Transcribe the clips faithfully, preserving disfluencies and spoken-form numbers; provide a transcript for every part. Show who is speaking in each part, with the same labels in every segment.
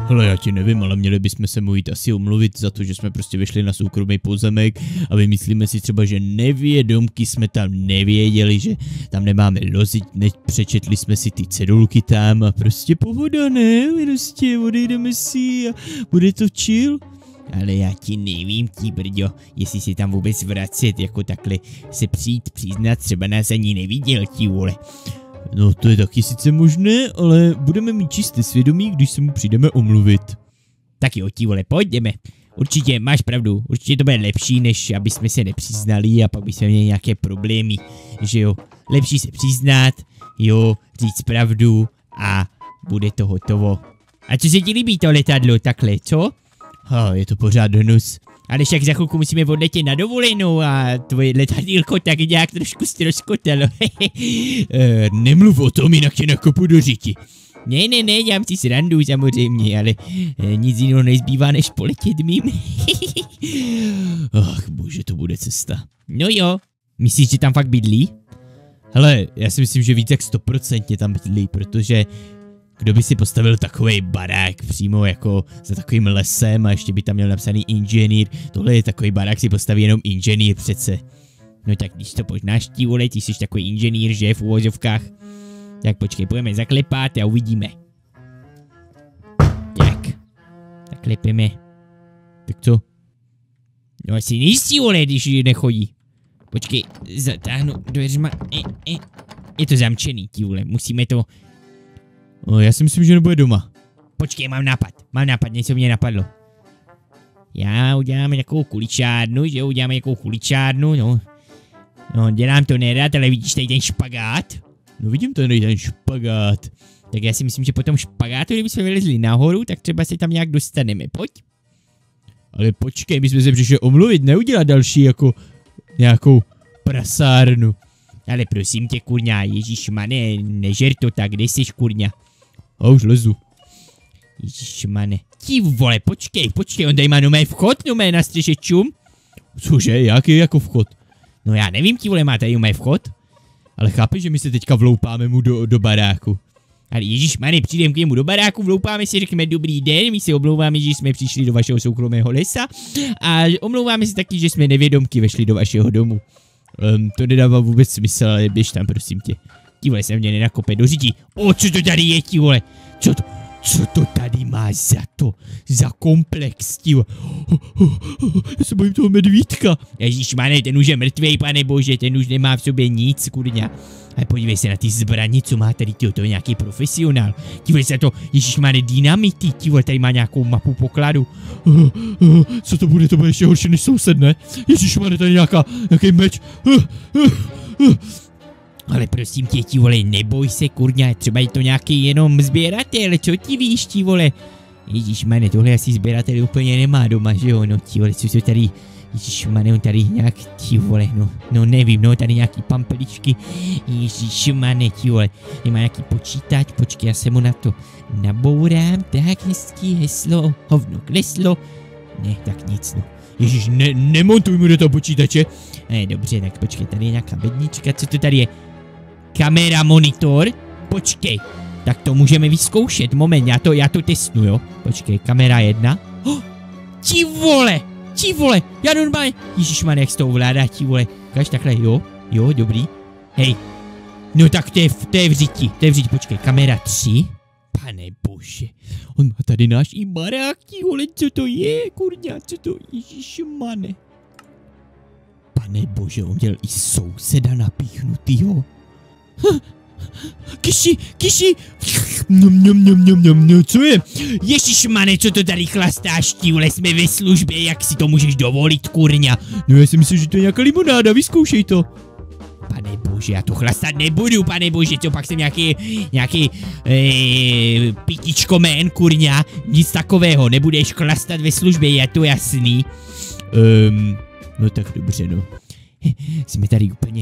Speaker 1: Hele, já ti nevím, ale měli bychom se mu jít asi omluvit za to, že jsme prostě vyšli na soukromý pozemek a vymyslíme si třeba, že nevědomky jsme tam nevěděli, že tam nemáme lozit, nepřečetli jsme si ty cedulky tam a prostě pohoda, ne? Prostě odejdeme si a bude to chill. Ale já ti nevím, ti brďo, jestli si tam vůbec vracet, jako takhle se přijít přiznat, třeba nás ani neviděl, ti vole. No to je taky sice možné, ale budeme mít čisté svědomí, když se mu přijdeme omluvit. Tak jo, ti vole, pojďme. Určitě máš pravdu, určitě to bude lepší, než aby jsme se nepřiznali a pak bychom měli nějaké problémy, že jo. Lepší se přiznat, jo, říct pravdu a bude to hotovo. A co se ti líbí to letadlo takhle, co? Ha, je to pořád hnus. Ale však za chvilku musíme odletět na dovolenou a tvoje letadýlko tak nějak trošku ztroskotalo. e, nemluv o tom, jinak tě nakopu do řiti. Ne, ne, ne, dělám si srandu samozřejmě, ale e, nic jiného nezbývá, než poletět mým. Ach bože, to bude cesta. No jo, myslíš, že tam fakt bydlí? Hele, já si myslím, že víc jak stoprocentně tam bydlí, protože kdo by si postavil takovej barák přímo jako za takovým lesem a ještě by tam měl napsaný inženýr. Tohle je takový barák, si postaví jenom inženýr přece. No tak když to poznáš, ti vole, ty jsi takový inženýr, že v uvozovkách. Tak počkej, půjdeme zaklepat a uvidíme. Tak. Tak klepeme. Tak co? No asi nejistí, vole, když nechodí. Počkej, zatáhnu dveřma. E, e. Je to zamčený, ti vole, musíme to... No, já si myslím, že nebude doma. Počkej, mám nápad, mám nápad, něco mě napadlo. Já uděláme takovou kuličárnu, že uděláme takovou kuličárnu, no. No, dělám to nerad, ale vidíš tady ten špagát? No vidím tady ten špagát. Tak já si myslím, že po tom špagátu, kdybychom vylezli nahoru, tak třeba se tam nějak dostaneme, pojď. Ale počkej, my jsme se přišli omluvit, neudělat další jako nějakou prasárnu. Ale prosím tě, kurňa, ježišmane, nežer to tak, kde jsi, kurňa? A už lezu. Ježišmane. Ti vole, počkej, počkej, on tady má nomé vchod, nomé na střeše čum. Cože, jaký jako vchod? No já nevím, ti vole, má tady nomé vchod. Ale chápeš, že my se teďka vloupáme mu do, do baráku. Ale ježišmane, přijdeme k němu do baráku, vloupáme si, řekneme dobrý den, my si omlouváme, že jsme přišli do vašeho soukromého lesa. A omlouváme si taky, že jsme nevědomky vešli do vašeho domu. Um, to nedává vůbec smysl, ale běž tam, prosím tě. Ti vole, se mě nenakope do řidí. O, co to tady je, ti vole? Co to, co to tady má za to? Za komplex, ti vole? Oh, oh, oh, já se bojím toho medvídka. Ježišmane, ten už je mrtvej, pane bože, ten už nemá v sobě nic, kurňa. Ale podívej se na ty zbraně, co má tady, tyjo, to je nějaký profesionál. Dívej se na to, ježišmane, dynamity, ti vole, tady má nějakou mapu pokladu. Uh, uh, co to bude, to bude ještě horší než soused, ne? Ježišmane, tady nějaká, nějaký meč. Uh, uh, uh. Ale prosím tě, ti vole, neboj se, kurňa, třeba je to nějaký jenom sběratel, co ti víš, ti vole? Ježišmane, tohle asi sběratel úplně nemá doma, že jo, no ti vole, co jsou tady... Ježišmane, on tady nějak, ti vole, no, no nevím, no, tady nějaký pampeličky, ježišmane, ti vole, nemá nějaký počítač, počkej, já se mu na to nabourám, tak hezký heslo, hovno kleslo, ne, tak nic, no, ježiš, ne, nemontuj mu do toho počítače, ne, dobře, tak počkej, tady je nějaká bednička, co to tady je, kamera, monitor, počkej, tak to můžeme vyzkoušet, moment, já to, já to testnu, jo, počkej, kamera jedna, oh, ti vole, ti vole, já normálně, ježišmane, jak se to ovládá, ti vole, ukáž takhle, jo, jo, dobrý, hej, no tak to je, to je v řiti, to je v řiti, počkej, kamera tři, pane bože, on má tady náš i barák, ti vole, co to je, kurňa, co to, ježišmane, pane bože, on měl i souseda napíchnutýho, huh. Kiši, kiši, nom, nom, nom, nom, nom, nom, co je? Ježišmane, co to tady chlastáš, ti vole, jsme ve službě, jak si to můžeš dovolit, kurňa? No já si myslím, že to je nějaká limonáda, vyzkoušej to. Pane bože, já to chlastat nebudu, pane bože, co pak jsem nějaký, nějaký, ee, pitičko man, kurňa, nic takového, nebudeš chlastat ve službě, je to jasný. Um, no tak dobře, no. Jsme tady úplně...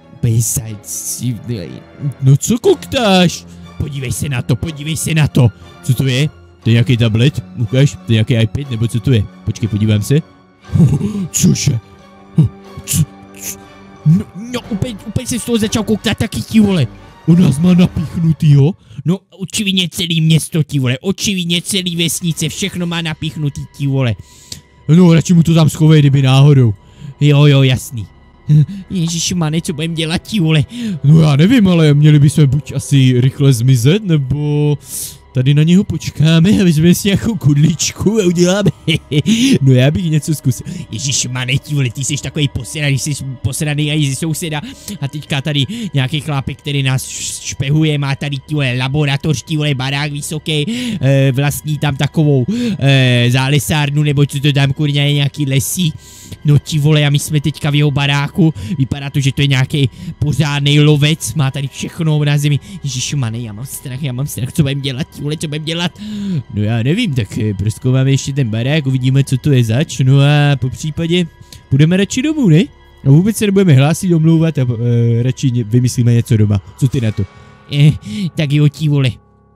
Speaker 1: No co koktáš? Podívej se na to, podívej se na to. Co to je? To je nějaký tablet? Ukáž, to je nějaký iPad, nebo co to je? Počkej, podívám se. Cože? Co, co? No, no úplně, úplně se z toho začal kouktat taky, ti vole. On nás má napíchnutý, jo? No, očividně celý město, ti vole, očividně celý vesnice, všechno má napíchnutý, ti vole. No, radši mu to tam schovej, kdyby náhodou. Jo, jo, jasný. Ježišmane, co budem dělat, ti vole? No já nevím, ale měli bychom buď asi rychle zmizet, nebo tady na něho počkáme a vezmeme si nějakou kudličku a uděláme. No já bych něco zkusil. Ježišmane, ti vole, ty jsi takový posraný, jsi posraný i ze souseda a teďka tady nějaký chlápek, který nás špehuje, má tady ti vole laboratoř, ti vole barák vysoký, e, vlastní tam takovou e, zálesárnu, nebo co to tam kurňa je, nějaký lesí. No ti vole, a my jsme teďka v jeho baráku, vypadá to, že to je nějaký pořádný lovec, má tady všechno na zemi. Ježišmane, já mám strach, já mám strach, co budem dělat, ti vole, co budem dělat? No já nevím, tak prozkoumáme ještě ten barák, uvidíme, co to je zač, no a po případě půjdeme radši domů, ne? No vůbec se nebudeme hlásit, omlouvat a uh, radši vymyslíme něco doma. Co ty na to? Eh, tak jo, ti vole.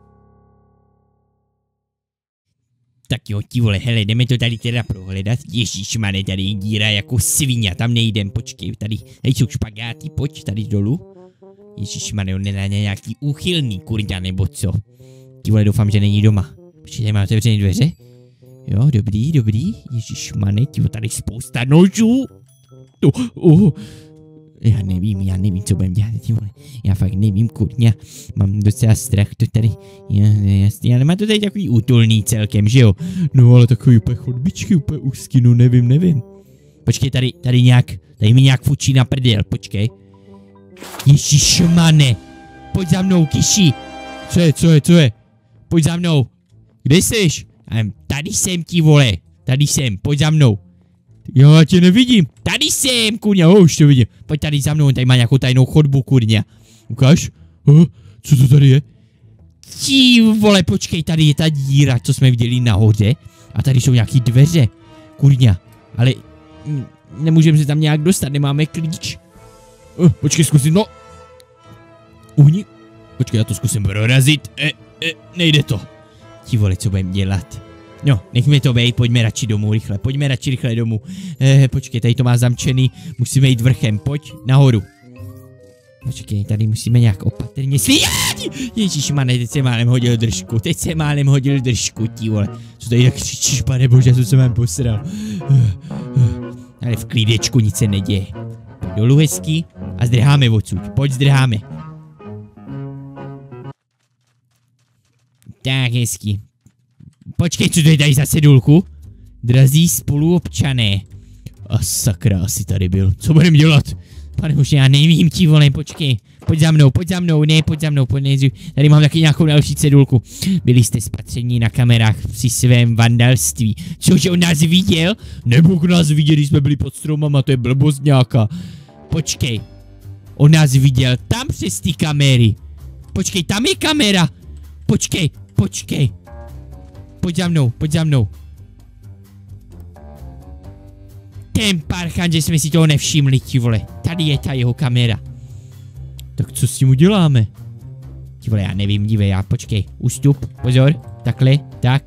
Speaker 1: Tak jo, ti vole, hele, jdeme to tady teda prohledat. Ježišmane, tady je díra jako svině, tam nejdem, počkej, tady, tady jsou špagáty, pojď tady dolů. Ježišmane, on nedá nějaký úchylný, kurňa, nebo co? Ti vole, doufám, že není doma. Počkej, tady má otevřené dveře? Jo, dobrý, dobrý, ježišmane, ti vole, tady spousta nožů. Uh, uh. Já nevím, já nevím, co budem dělat, ty vole. Já fakt nevím, kurňa. Mám docela strach, to tady, já, jasně, ale má to tady takový útulný celkem, že jo? No ale takový úplně chodbičky, úplně úzký, no nevím, nevím. Počkej, tady, tady nějak, tady mi nějak fučí na prdel, počkej. Ježišmane, pojď za mnou, Kiši. Co je, co je, co je? Pojď za mnou. Kde jsi? Tady jsem, ti vole, tady jsem, pojď za mnou. Jo, já tě nevidím. Tady jsem, kurňa, oh, už to vidím. Pojď tady za mnou, on tady má nějakou tajnou chodbu, kurňa. Ukáž? Oh, co to tady je? Tí vole, počkej, tady je ta díra, co jsme viděli nahoře. A tady jsou nějaký dveře, kurňa. Ale nemůžeme se tam nějak dostat, nemáme klíč. Oh, počkej, zkusím, no. Uhni. Počkej, já to zkusím prorazit. E, e, nejde to. Tí vole, co budeme dělat? No, nechme to být, pojďme radši domů, rychle, pojďme radši rychle domů. Eh, počkej, tady to má zamčený, musíme jít vrchem, pojď, nahoru. Počkej, tady musíme nějak opatrně svíjat! Ježišmane, teď jsem málem hodil držku, teď jsem málem hodil držku, tí vole. Co tady tak křičíš, pane bože, co jsem vám posral. Ale v klídečku nic se neděje. Dolů hezky a zdrháme odsud, pojď zdrháme. Tak hezky. Počkej, co to je tady za cedulku? Drazí spoluobčané. A sakra, asi tady byl. Co budeme dělat? Pane bože, já nevím, ti vole, počkej. Pojď za mnou, pojď za mnou, ne, pojď za mnou, pojď nejdřív. Tady mám taky nějakou další cedulku. Byli jste spatření na kamerách při svém vandalství. Cože, on nás viděl? Nebůh nás viděl, když jsme byli pod stromama, to je blbost nějaká. Počkej. On nás viděl tam přes ty kamery. Počkej, tam je kamera. Počkej, počkej. Pojď za mnou, pojď za mnou. Ten parchan, že jsme si toho nevšimli, ti vole. Tady je ta jeho kamera. Tak co s tím uděláme? Ti vole, já nevím, dívej, já počkej. Ústup, pozor, takhle, tak.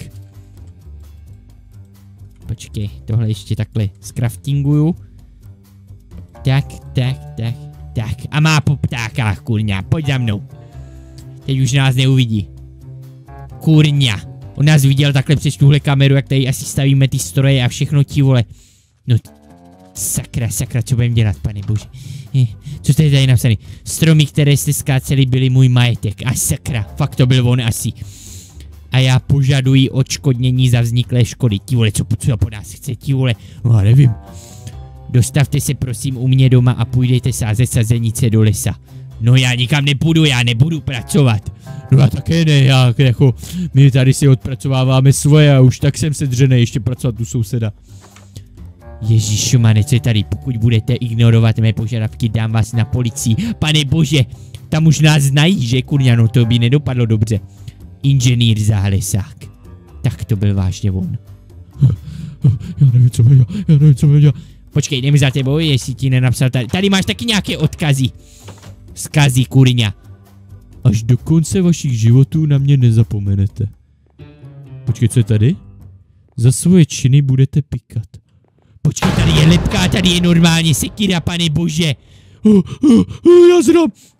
Speaker 1: Počkej, tohle ještě takhle skraftinguju. Tak, tak, tak, tak. A má po ptákách, kurňa, pojď za mnou. Teď už nás neuvidí. Kurňa. On nás viděl takhle přes tuhle kameru, jak tady asi stavíme ty stroje a všechno, ti vole. No, sakra, sakra, co budeme dělat, pane bože. Co jste tady napsaný? Stromy, které jste skáceli, byly můj majetek. A sakra, fakt to byl on asi. A já požaduji odškodnění za vzniklé škody. Ti vole, co, co po nás chce, ti vole. No, já nevím. Dostavte se prosím u mě doma a půjdete sázet sazenice do lesa. No já nikam nepůjdu, já nebudu pracovat. No já také ne, já jako, my tady si odpracováváme svoje a už tak jsem sedřený ještě pracovat u souseda. Ježišumane, co je tady, pokud budete ignorovat mé požadavky, dám vás na policii. Pane bože, tam už nás znají, že kurňa, no to by nedopadlo dobře. Inženýr Zálesák. Tak to byl vážně on. Já nevím, co bude dělat, já nevím, co bude dělat. Počkej, jdem za tebou, jestli ti nenapsal tady. Tady máš taky nějaké odkazy. Zkazy, kurňa. Až do konce vašich životů na mě nezapomenete. Počkej, co je tady? Za svoje činy budete pikat. Počkej, tady je lepka, tady je normálně sekira, pane bože. Uh, uh, uh, já znám.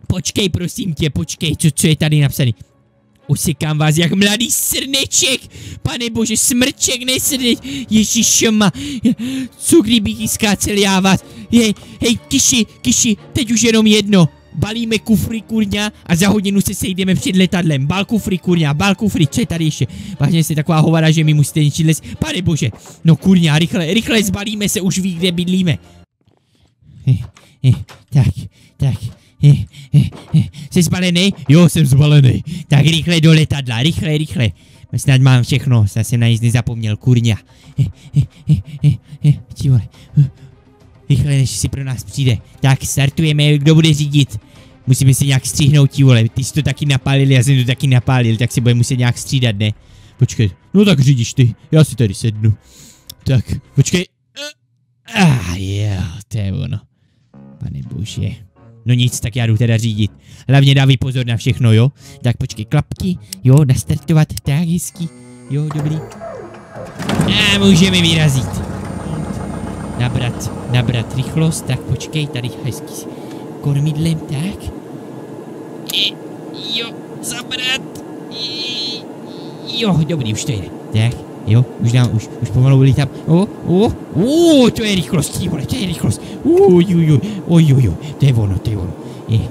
Speaker 1: počkej, prosím tě, počkej, co, co je tady napsaný? Usekám vás jak mladý srneček, pane bože, smrček, ne srneč, ježišma, co kdybych jí skácel já vás, hej, hej, kiši, kiši, teď už jenom jedno, balíme kufry, kurňa, a za hodinu se sejdeme před letadlem, bal kufry, kurňa, bal kufry, co je tady ještě, vážně jste taková hovada, že mi musíte ničit les, pane bože, no kurňa, rychle, rychle zbalíme se, už ví, kde bydlíme. He, he, tak, tak. Jsi zbalený? Jo, jsem zbalený. Tak rychle do letadla, rychle, rychle. Snad mám všechno, snad jsem na nic nezapomněl, kurňa. Rychle, než si pro nás přijde. Tak, startujeme, kdo bude řídit? Musíme se nějak stříhnout, tí vole. Ty jsi to taky napálil, já jsem to taky napálil, tak se budeme muset nějak střídat, ne? Počkej, no tak řídíš ty, já si tady sednu. Tak, počkej. Ah, jo, to je ono. Pane bože. No nic, tak já jdu teda řídit. Hlavně dávej pozor na všechno, jo? Tak počkej, klapky, jo, nastartovat, tak hezky. Jo, dobrý. A můžeme vyrazit. Nabrat, nabrat rychlost, tak počkej, tady hezky kormidlem, tak. I, jo, zabrat. I, jo, dobrý, už to jde. Tak, jo, už dám, už, už pomalu lítám. O, o, o, to je rychlost, vole, to je rychlost. Uj, uj, uj, uj, uj, to je ono, to je ono. Je.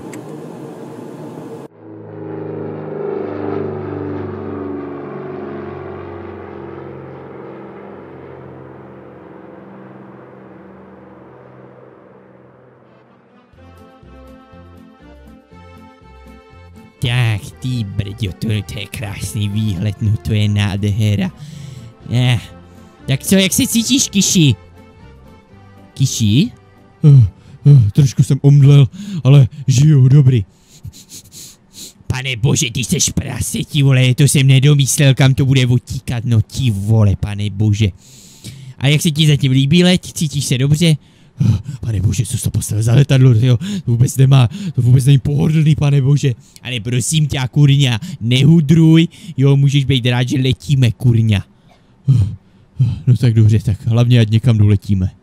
Speaker 1: Tak, ty brďo, to, to je krásný výhled, no to je nádhera. Eh. Tak co, jak se cítíš, Kiši? Kiši?
Speaker 2: Uh, uh, trošku jsem omdlel, ale žiju, dobrý.
Speaker 1: Pane bože, ty seš prase, ti vole, to jsem nedomyslel, kam to bude odtíkat, no ti vole, pane bože. A jak se ti zatím líbí let? Cítíš se dobře?
Speaker 2: Uh, pane bože, co jsi to postavil za letadlo, jo? To vůbec nemá, to vůbec není pohodlný, pane bože.
Speaker 1: Ale prosím tě, kurňa, nehudruj, jo, můžeš být rád, že letíme, kurňa.
Speaker 2: Uh, uh, no tak dobře, tak hlavně ať někam doletíme.